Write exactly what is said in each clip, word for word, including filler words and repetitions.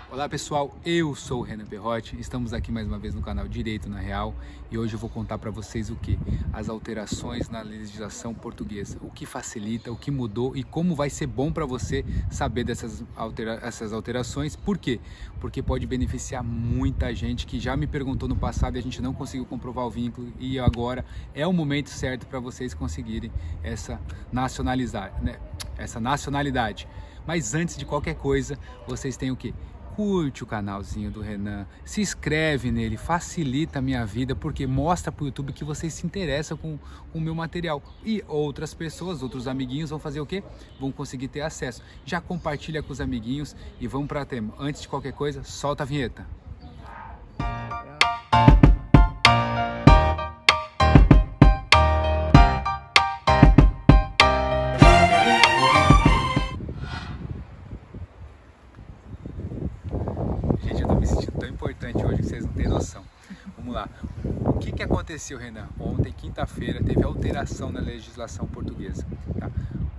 Olá pessoal, eu sou o Renan Perrotti, estamos aqui mais uma vez no canal Direito na Real e hoje eu vou contar para vocês o que? As alterações na legislação portuguesa, o que facilita, o que mudou e como vai ser bom para você saber dessas altera essas alterações. Por quê? Porque pode beneficiar muita gente que já me perguntou no passado e a gente não conseguiu comprovar o vínculo e agora é o momento certo para vocês conseguirem essa nacionalidade, né? Essa nacionalidade. Mas antes de qualquer coisa, vocês têm o que? Curte o canalzinho do Renan, se inscreve nele, facilita a minha vida, porque mostra para o YouTube que vocês se interessam com, com o meu material. E outras pessoas, outros amiguinhos vão fazer o quê? Vão conseguir ter acesso. Já compartilha com os amiguinhos e vamos para tema. Antes de qualquer coisa, solta a vinheta. Importante hoje que vocês não têm noção. Vamos lá. O que, que aconteceu, Renan? Ontem, quinta-feira, teve alteração na legislação portuguesa. Tá?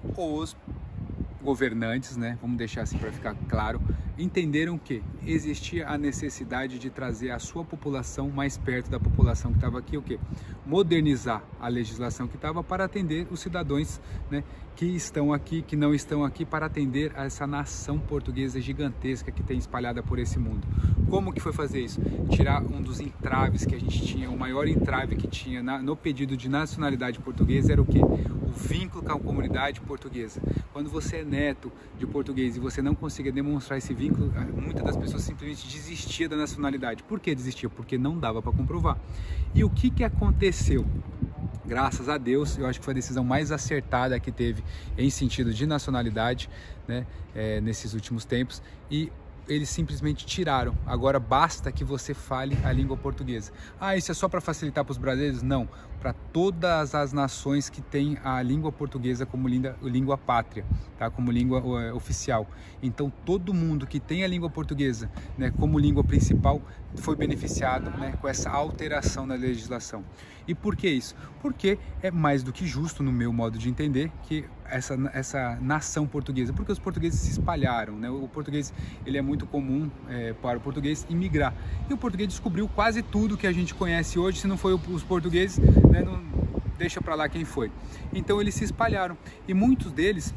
Os governantes, né, vamos deixar assim para ficar claro, entenderam que existia a necessidade de trazer a sua população mais perto da população que estava aqui, o quê? Modernizar a legislação que estava para atender os cidadãos, né, que estão aqui, que não estão aqui, para atender a essa nação portuguesa gigantesca que tem espalhada por esse mundo. Como que foi fazer isso? Tirar um dos entraves que a gente tinha, o maior entrave que tinha na, no pedido de nacionalidade portuguesa era o quê? O vínculo com a comunidade portuguesa. Quando você é neto de português e você não conseguia demonstrar esse vínculo, muitas das pessoas simplesmente desistiam da nacionalidade. Por que desistia? Porque não dava para comprovar. E o que que aconteceu? Graças a Deus, eu acho que foi a decisão mais acertada que teve em sentido de nacionalidade, né, é, nesses últimos tempos, e eles simplesmente tiraram. Agora basta que você fale a língua portuguesa. Ah, isso é só para facilitar para os brasileiros? Não, para todas as nações que têm a língua portuguesa como língua, língua pátria, tá? Como língua uh, oficial. Então todo mundo que tem a língua portuguesa, né, como língua principal foi beneficiado, né, com essa alteração na legislação. E por que isso? Porque é mais do que justo, no meu modo de entender, que essa, essa nação portuguesa, porque os portugueses se espalharam, né? O português, ele é muito comum é, para o português imigrar. E o português descobriu quase tudo que a gente conhece hoje. Se não foi os portugueses, né, não deixa para lá quem foi. Então eles se espalharam e muitos deles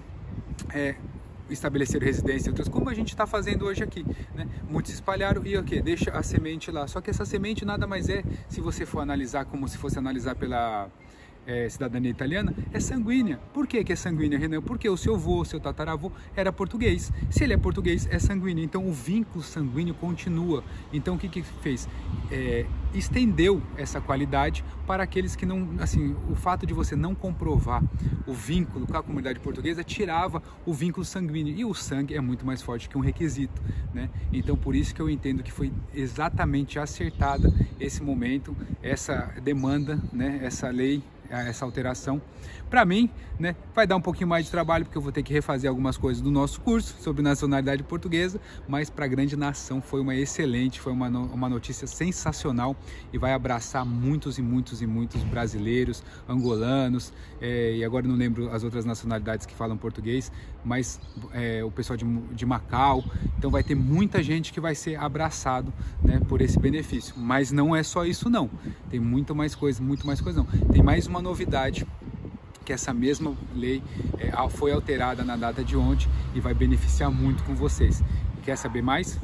é, estabeleceram residência em outras, como a gente está fazendo hoje aqui, né? Muitos se espalharam e o que? Deixa a semente lá. Só que essa semente nada mais é, se você for analisar como se fosse analisar pela É, cidadania italiana, é sanguínea. Por que que é sanguínea, Renan? Porque o seu avô, o seu tataravô era português. Se ele é português, é sanguíneo. Então o vínculo sanguíneo continua. Então o que que fez? É, estendeu essa qualidade para aqueles que não, assim, o fato de você não comprovar o vínculo com a comunidade portuguesa tirava o vínculo sanguíneo. E o sangue é muito mais forte que um requisito, né? Então por isso que eu entendo que foi exatamente acertada esse momento, essa demanda, né? Essa lei, essa alteração. Para mim, né, vai dar um pouquinho mais de trabalho, porque eu vou ter que refazer algumas coisas do nosso curso sobre nacionalidade portuguesa, mas para a grande nação foi uma excelente, foi uma, uma notícia sensacional e vai abraçar muitos e muitos e muitos brasileiros, angolanos, é, e agora não lembro as outras nacionalidades que falam português, mas é, o pessoal de, de Macau. Então vai ter muita gente que vai ser abraçado, né, por esse benefício. Mas não é só isso não, tem muito mais coisa, muito mais coisa não. Tem mais uma novidade, que essa mesma lei é, foi alterada na data de ontem e vai beneficiar muito com vocês. Quer saber mais?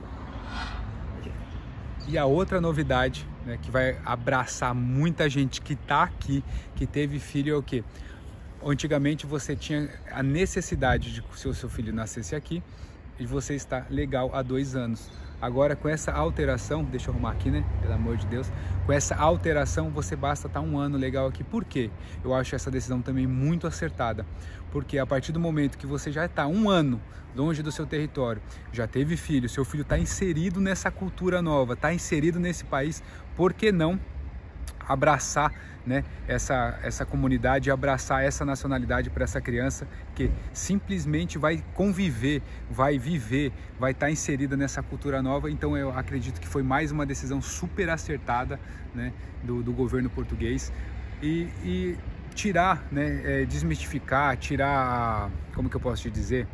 E a outra novidade, né, que vai abraçar muita gente que está aqui, que teve filho, é o quê? Antigamente você tinha a necessidade de que o seu filho nascesse aqui e você está legal há dois anos. Agora com essa alteração, deixa eu arrumar aqui, né, pelo amor de Deus, com essa alteração você basta estar um ano legal aqui. Por quê? Eu acho essa decisão também muito acertada, porque a partir do momento que você já está um ano longe do seu território, já teve filho, seu filho está inserido nessa cultura nova, está inserido nesse país, por que não abraçar, né, essa, essa comunidade, abraçar essa nacionalidade para essa criança que simplesmente vai conviver, vai viver, vai estar inserida nessa cultura nova. Então eu acredito que foi mais uma decisão super acertada, né, do, do governo português e, e tirar, né, é, desmistificar, tirar, como que eu posso te dizer,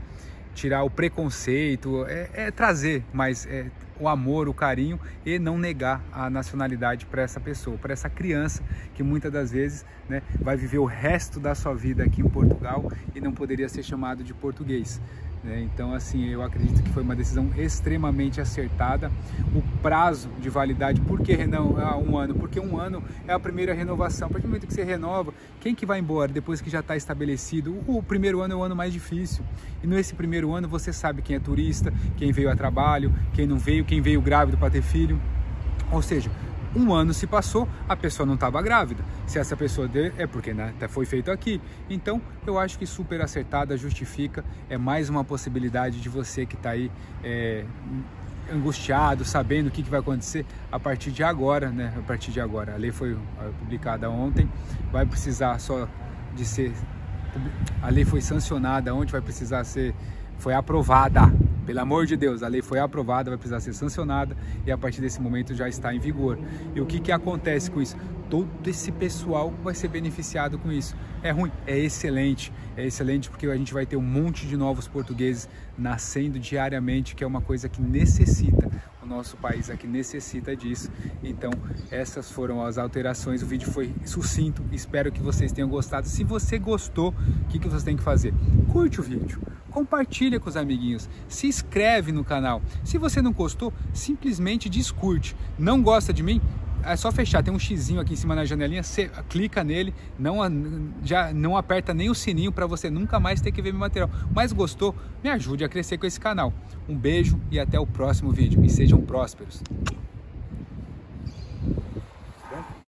tirar o preconceito, é, é trazer mais é, o amor, o carinho e não negar a nacionalidade para essa pessoa, para essa criança que muitas das vezes, né, vai viver o resto da sua vida aqui em Portugal e não poderia ser chamado de português. Então, assim, eu acredito que foi uma decisão extremamente acertada. O prazo de validade, por que não um ano? Porque um ano é a primeira renovação. A partir do momento que você renova, quem que vai embora depois que já está estabelecido? O primeiro ano é o ano mais difícil. E nesse primeiro ano você sabe quem é turista, quem veio a trabalho, quem não veio, quem veio grávido para ter filho. Ou seja, um ano se passou, a pessoa não estava grávida. Se essa pessoa deu, é porque, né, foi feito aqui. Então, eu acho que super acertada, justifica. É mais uma possibilidade de você que está aí é, angustiado, sabendo o que, que vai acontecer a partir de agora, né? A partir de agora. A lei foi publicada ontem, vai precisar só de ser... A lei foi sancionada ontem, vai precisar ser... Foi aprovada. Pelo amor de Deus, a lei foi aprovada, vai precisar ser sancionada e a partir desse momento já está em vigor. E o que, que acontece com isso? Todo esse pessoal vai ser beneficiado com isso. É ruim? É excelente. É excelente porque a gente vai ter um monte de novos portugueses nascendo diariamente, que é uma coisa que necessita. O nosso país aqui necessita disso. Então, essas foram as alterações. O vídeo foi sucinto. Espero que vocês tenham gostado. Se você gostou, o que, que você tem que fazer? Curte o vídeo. Compartilha com os amiguinhos, se inscreve no canal. Se você não gostou, simplesmente descurte. Não gosta de mim? É só fechar, tem um xizinho aqui em cima na janelinha, você clica nele, não, já não aperta nem o sininho para você nunca mais ter que ver meu material. Mas gostou? Me ajude a crescer com esse canal. Um beijo e até o próximo vídeo e sejam prósperos.